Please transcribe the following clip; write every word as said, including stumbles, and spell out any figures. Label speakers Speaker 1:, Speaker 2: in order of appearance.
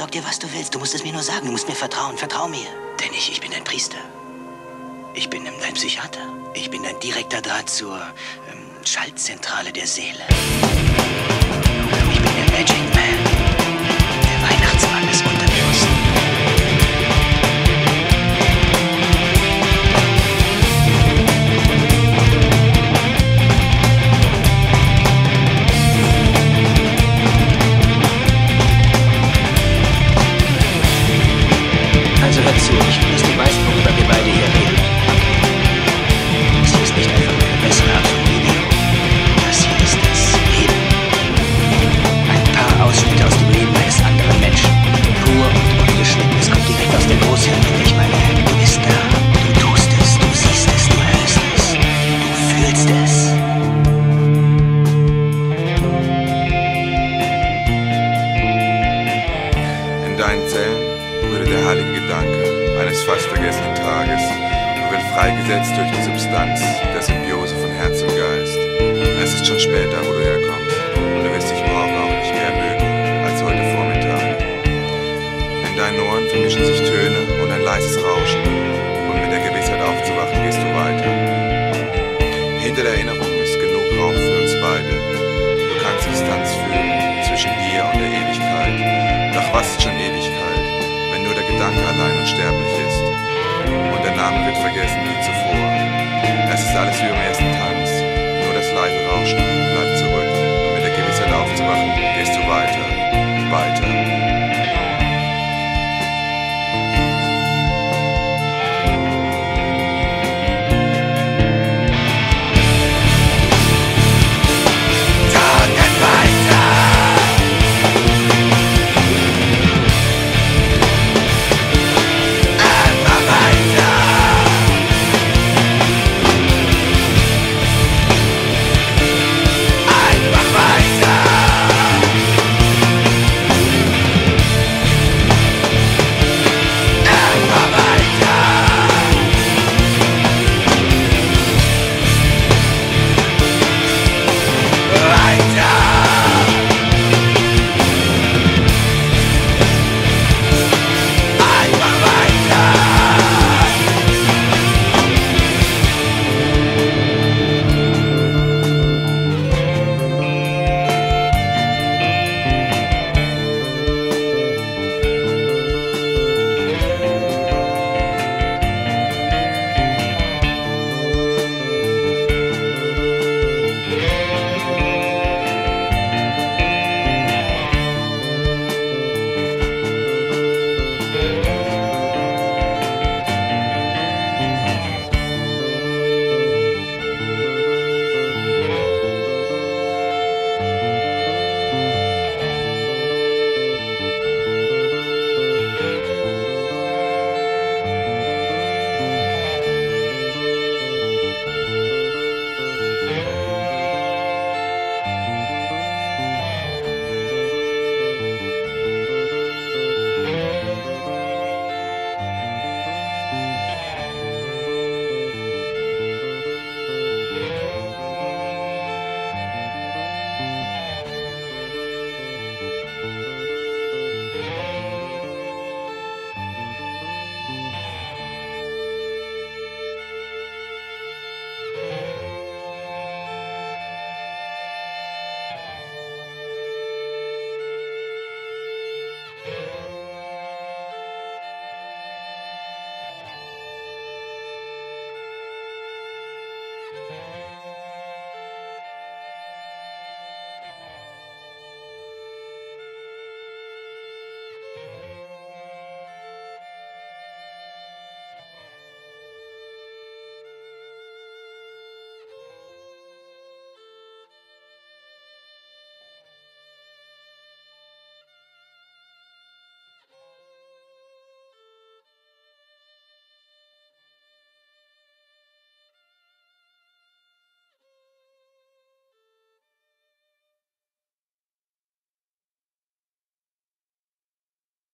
Speaker 1: glaub dir, was du willst. Du musst es mir nur sagen. Du musst mir vertrauen. Vertrau mir. Denn ich, ich bin dein Priester. Ich bin dein Psychiater. Ich bin dein direkter Draht zur ähm, Schaltzentrale der Seele. Ich bin der Magic Man. Der Weihnachtsmann des Unterbewussten. Also hör zu, ich will, dass du weißt, worüber wir beide hier reden. Das hier ist nicht einfach eine bessere Art von Video. Das hier ist das Leben. Ein paar Ausschnitte aus dem Leben eines anderen Menschen. Pur und ungeschnitten. Es kommt direkt aus der Großhirnrinde. Ich meine, du bist da. Du tust es, du siehst es, du hörst es. Du fühlst es.
Speaker 2: In deinen Zellen würde der heilige Gedanke eines fast vergessenen Tages und wird freigesetzt durch die Substanz der Symbiose von Herz und Geist. Es ist schon später, wo du herkommst, und du wirst dich morgen auch nicht mehr mögen als heute Vormittag. In deinen Ohren vermischen sich Töne und ein leises Rauschen, und mit der Gewissheit aufzuwachen gehst du weiter. Hinter der Erinnerung ist genug Raum für uns beide. Du kannst Distanz fühlen zwischen dir und der Ewigkeit. Doch was ist schon Ewigkeit, wenn nur der Gedanke allein unsterblich ist? Und der Name wird vergessen wie zuvor. Es ist alles wie im ersten Tanz, nur das leise Rauschen.